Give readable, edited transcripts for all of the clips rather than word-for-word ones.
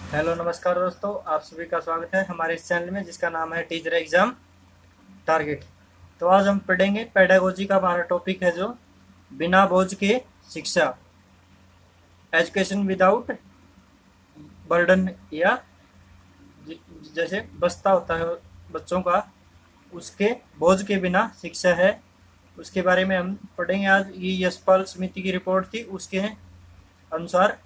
Hello नमस्कार दोस्तों, आप सभी का स्वागत है हमारे इस चैनल में जिसका नाम है टीचर एग्जाम टारगेट। तो आज हम पढ़ेंगे पेडागोजी का हमारा टॉपिक है जो बिना बोझ के शिक्षा, एजुकेशन विदाउट बर्डन, या जैसे बस्ता होता है बच्चों का, उसके बोझ के बिना शिक्षा है, उसके बारे में हम पढ़ेंगे। आज ये यशपाल समिति की रिपोर्ट थी, उसके अनुसार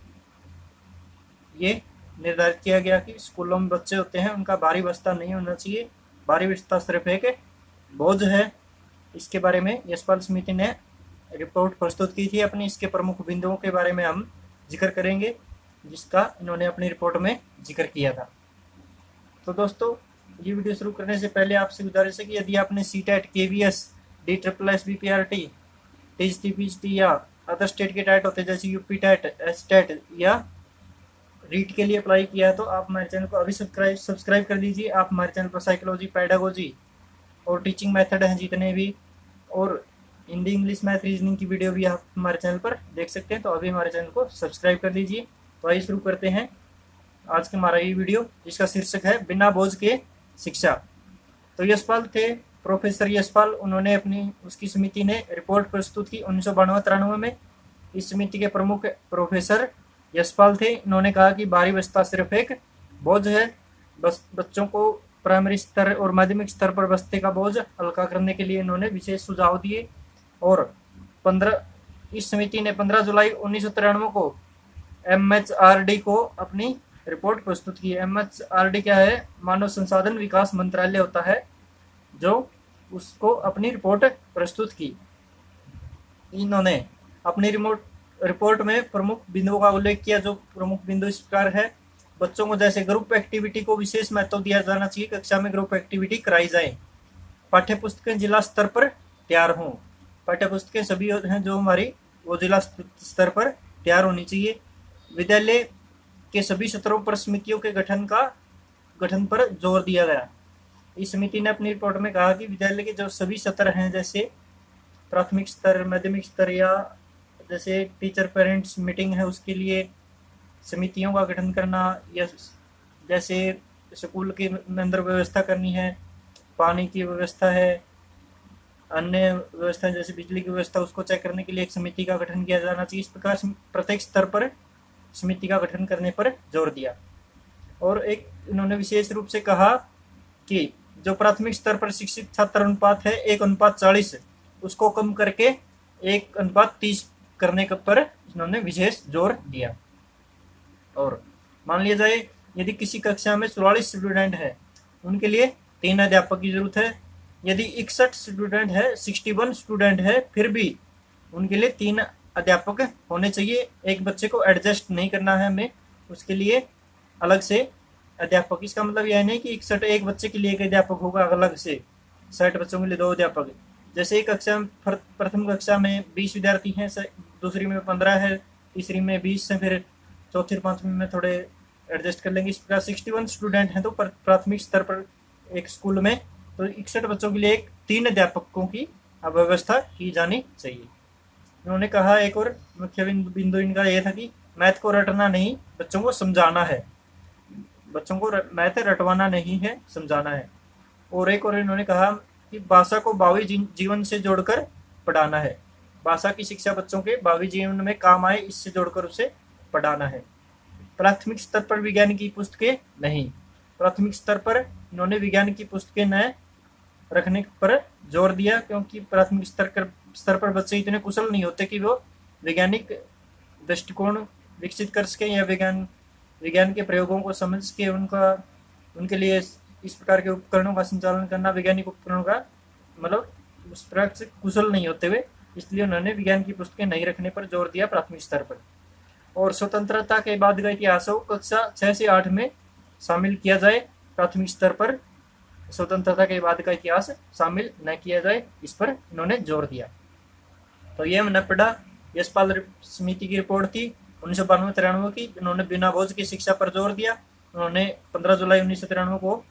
ये निर्धारित किया गया कि स्कूलों में बच्चे होते हैं उनका भारी बस्ता नहीं होना चाहिए, भारी बस्ता सिर्फ एक बोझ है। इसके बारे में यशपाल समिति ने रिपोर्ट प्रस्तुत की थी अपनी, इसके प्रमुख बिंदुओं के बारे में हम जिक्र करेंगे जिसका इन्होंने अपनी रिपोर्ट में जिक्र किया था। तो दोस्तों, ये वीडियो शुरू करने से पहले आपसे गुजारिश है कि यदि आपने C TET, KVS, DSSS, BPRT, TGT या अदर स्टेट के टेट होते जैसे यूपी टेट, STET या रीट के लिए अप्लाई किया है तो आप हमारे चैनल को अभी सब्सक्राइब कर लीजिए। आप हमारे चैनल पर साइकोलॉजी, पेडागोजी और टीचिंग मेथड हैं जितने भी, और हिंदी, इंग्लिश, मैथ, रीजनिंग की वीडियो भी आप हमारे चैनल पर देख सकते हैं। तो अभी हमारे चैनल को सब्सक्राइब कर लीजिए। तो आइए शुरू करते हैं आज का हमारा ये वीडियो जिसका शीर्षक है बिना बोझ के शिक्षा। तो यशपाल थे, प्रोफेसर यशपाल, उन्होंने उसकी समिति ने रिपोर्ट प्रस्तुत की 1992-93 में। इस समिति के प्रमुख प्रोफेसर यशपाल थे। इन्होंने कहा कि भारी बस्ता सिर्फ एक बोझ है। बच्चों को प्राइमरी स्तर और माध्यमिक स्तर पर बस्ते का बोझ हल्का करने के लिए इन्होंने विशेष सुझाव दिए। और 15 इस समिति ने 15 जुलाई 1993 को MHRD को अपनी रिपोर्ट प्रस्तुत की। MHRD क्या है? मानव संसाधन विकास मंत्रालय होता है, जो उसको अपनी रिपोर्ट प्रस्तुत की। इन्होंने अपनी रिपोर्ट में प्रमुख बिंदुओं का उल्लेख किया। जो प्रमुख बिंदु इस प्रकार है: बच्चों को जैसे ग्रुप एक्टिविटी को विशेष महत्व दिया जाना चाहिए, कक्षा में ग्रुप एक्टिविटी कराई जाए, पाठ्य पुस्तकें जिला स्तर पर तैयार हों। पाठ्य पुस्तकें सभी हैं जो हमारी, वो जिला स्तर पर तैयार होनी चाहिए। विद्यालय के सभी सत्रों पर समितियों के गठन पर जोर दिया गया। इस समिति ने अपनी रिपोर्ट में कहा कि विद्यालय के जो सभी सत्र हैं, जैसे प्राथमिक स्तर, माध्यमिक स्तर, या जैसे टीचर पेरेंट्स मीटिंग है उसके लिए समितियों का गठन करना, या जैसे स्कूल के अंदर व्यवस्था करनी है, पानी की व्यवस्था है, अन्य व्यवस्था जैसे बिजली की व्यवस्था, उसको चेक करने के लिए एक समिति का गठन किया जाना चाहिए। इस प्रकार प्रत्येक स्तर पर समिति का गठन करने पर जोर दिया। और एक इन्होंने विशेष रूप से कहा कि जो प्राथमिक स्तर पर शिक्षित छात्र अनुपात है 1:40, उसको कम करके 1:30 करने पर इन्होंने विशेष जोर दिया। और मान लिया जाए यदि किसी कक्षा में 44 स्टूडेंट है, उनके लिए 3 अध्यापक की जरूरत है। यदि 61 स्टूडेंट है, 61 स्टूडेंट है, फिर भी उनके लिए 3 अध्यापक होने चाहिए। एक बच्चे को एडजस्ट नहीं करना है हमें, उसके लिए अलग से अध्यापक। इसका मतलब यह नहीं कि 61 एक बच्चे के लिए एक अध्यापक होगा अलग से, 60 बच्चों के लिए 2 अध्यापक। जैसे एक कक्षा में, प्रथम कक्षा में 20 विद्यार्थी हैं, दूसरी में 15 है, तीसरी में 20 है, फिर चौथी और 5वीं में थोड़े एडजस्ट कर लेंगे। इस प्रकार 61 स्टूडेंट हैं तो प्राथमिक स्तर पर एक स्कूल में, तो 61 बच्चों के लिए 3 अध्यापकों की व्यवस्था की जानी चाहिए। उन्होंने कहा एक और मुख्य बिंदु इनका यह था कि मैथ को रटना नहीं, बच्चों को समझाना है। बच्चों को मैथ रटवाना नहीं है, समझाना है। और एक और इन्होंने कहा कि भाषा को भावी जीवन से जोड़कर पढ़ाना है। भाषा की शिक्षा बच्चों के भावी जीवन में काम आए, इससे जोड़कर उसे पढ़ाना है। प्राथमिक स्तर पर विज्ञान की पुस्तकें नहीं, प्राथमिक स्तर पर इन्होंने विज्ञान की पुस्तकें न रखने पर जोर दिया, क्योंकि प्राथमिक स्तर पर बच्चे इतने कुशल नहीं होते कि वो वैज्ञानिक दृष्टिकोण विकसित कर सके, या विज्ञान के प्रयोगों को समझ के उनके लिए इस प्रकार के उपकरणों का संचालन करना, वैज्ञानिक उपकरणों का मतलब उस प्रकार से कुशल नहीं होते हुए, इसलिए उन्होंने विज्ञान की पुस्तकें नहीं रखने पर जोर दिया प्राथमिक स्तर पर। और स्वतंत्रता के बाद का इतिहास हो कक्षा 6 से 8 में शामिल किया जाए। प्राथमिक स्तर पर स्वतंत्रता के बाद का इतिहास शामिल न किया जाए, इस पर इन्होंने जोर दिया। तो ये हमने पढ़ा, यशपाल समिति की रिपोर्ट थी 1992-93 की। इन्होंने बिना बोझ की शिक्षा पर जोर दिया। उन्होंने 15 जुलाई 1993 को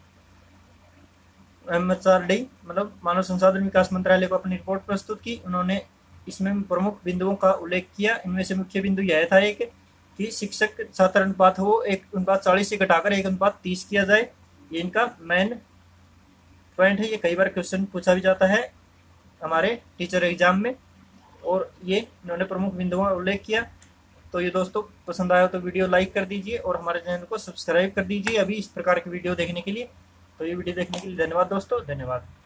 MHRD मतलब मानव संसाधन विकास मंत्रालय को अपनी रिपोर्ट प्रस्तुत की। उन्होंने इसमें प्रमुख बिंदुओं का उल्लेख किया। इनमें से मुख्य बिंदु यह था एक कि शिक्षक छात्र अनुपात हो 1:40 से घटाकर 1:30 किया जाए। ये इनका मेन पॉइंट है। ये कई बार क्वेश्चन पूछा भी जाता है हमारे टीचर एग्जाम में, और ये इन्होंने प्रमुख बिंदुओं का उल्लेख किया। तो ये दोस्तों पसंद आया तो वीडियो लाइक कर दीजिए और हमारे चैनल को सब्सक्राइब कर दीजिए अभी इस प्रकार की वीडियो देखने के लिए। तो ये वीडियो देखने के लिए धन्यवाद दोस्तों, धन्यवाद।